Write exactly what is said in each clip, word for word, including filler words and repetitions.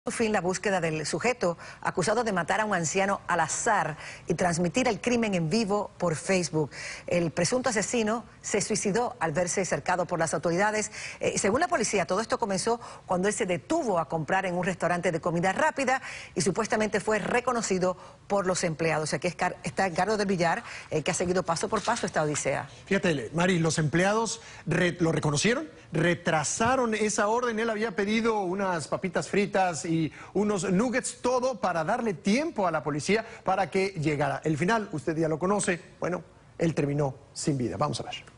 Fin la búsqueda del sujeto acusado de matar a un anciano al azar y transmitir el crimen en vivo por Facebook. El presunto asesino se suicidó al verse cercado por las autoridades. Eh, según la policía, todo esto comenzó cuando él se detuvo a comprar en un restaurante de comida rápida y supuestamente fue reconocido por los empleados. Aquí está Edgardo del Villar, eh, que ha seguido paso por paso esta odisea. Fíjate, Mari, los empleados re lo reconocieron, retrasaron esa orden. Él había pedido unas papitas fritas y unos nuggets, todo para darle tiempo a la policía para que llegara. El final, usted ya lo conoce, bueno, él terminó sin vida. Vamos a ver.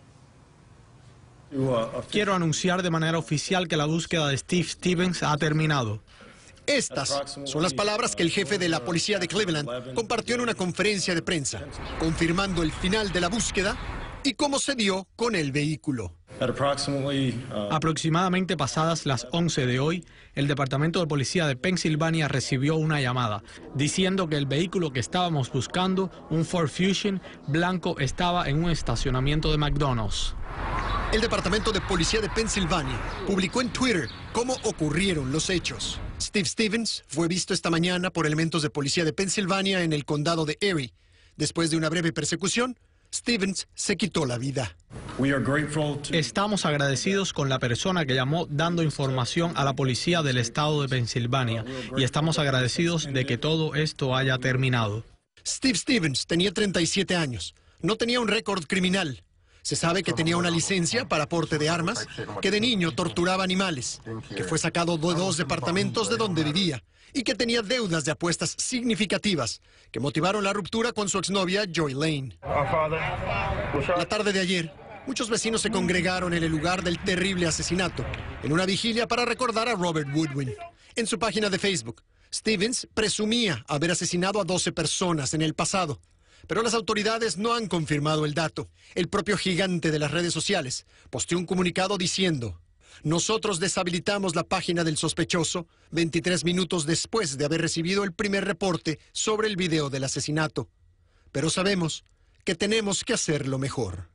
Quiero anunciar de manera oficial que la búsqueda de Steve Stevens ha terminado. Estas son las palabras que el jefe de la policía de Cleveland compartió en una conferencia de prensa, confirmando el final de la búsqueda y cómo se dio con el vehículo. Aproximadamente pasadas las once de hoy, el Departamento de Policía de Pensilvania recibió una llamada diciendo que el vehículo que estábamos buscando, un Ford Fusion blanco, estaba en un estacionamiento de McDonald's. El Departamento de Policía de Pensilvania publicó en Twitter cómo ocurrieron los hechos. Steve Stevens fue visto esta mañana por elementos de policía de Pensilvania en el condado de Erie. Después de una breve persecución, Stevens se quitó la vida. Estamos agradecidos con la persona que llamó dando información a la policía del estado de Pensilvania y estamos agradecidos de que todo esto haya terminado. Steve Stevens tenía treinta y siete años, no tenía un récord criminal. Se sabe que tenía una licencia para porte de armas, que de niño torturaba animales, que fue sacado de dos departamentos de donde vivía y que tenía deudas de apuestas significativas que motivaron la ruptura con su exnovia Joy Lane. La tarde de ayer, muchos vecinos se congregaron en el lugar del terrible asesinato, en una vigilia para recordar a Robert Woodwin. En su página de Facebook, Stevens presumía haber asesinado a doce personas en el pasado, pero las autoridades no han confirmado el dato. El propio gigante de las redes sociales posteó un comunicado diciendo: nosotros deshabilitamos la página del sospechoso veintitrés minutos después de haber recibido el primer reporte sobre el video del asesinato. Pero sabemos que tenemos que hacerlo mejor.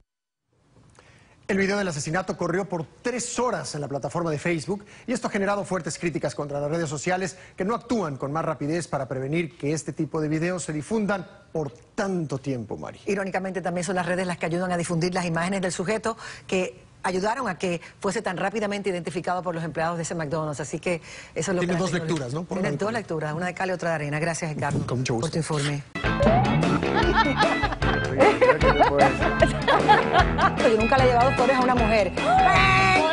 El video del asesinato corrió por tres horas en la plataforma de Facebook y esto ha generado fuertes críticas contra las redes sociales que no actúan con más rapidez para prevenir que este tipo de videos se difundan por tanto tiempo, Mari. Irónicamente también son las redes las que ayudan a difundir las imágenes del sujeto que ayudaron a que fuese tan rápidamente identificado por los empleados de ese McDonald's. Así que eso es lo que... Tiene dos lecturas, ¿no? Tiene dos lecturas, una de cal y otra de arena. Gracias, Edgardo, con mucho gusto, por tu informe. Yo nunca le he llevado flores a una mujer.